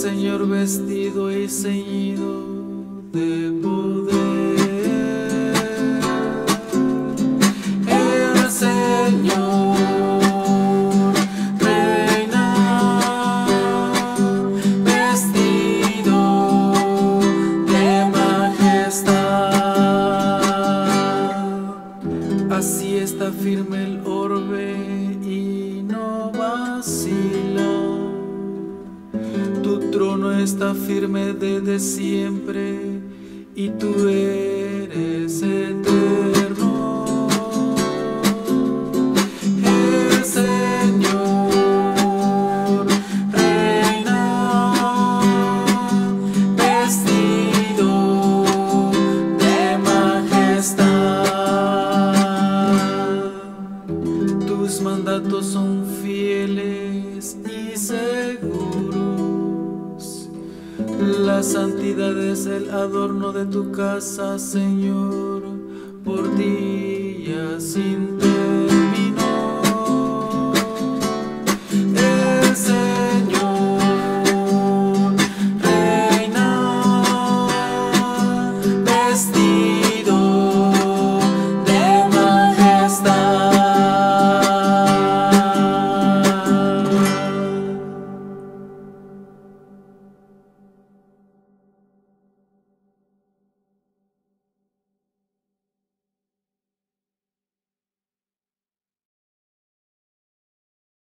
Señor vestido y ceñido de poder. El Señor reina, vestido de majestad. Así está firme el orbe y no vacila. Tu trono está firme desde siempre y tú eres eterno. El Señor reina, vestido de majestad. Tus mandatos son fieles y seguros. La santidad es el adorno de tu casa, Señor.